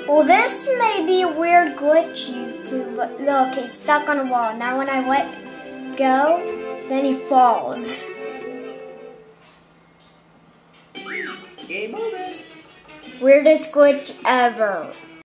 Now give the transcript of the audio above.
Well, this may be a weird glitch, YouTube, but look, he's stuck on a wall. Now when I let go, then he falls. Game over. Weirdest glitch ever.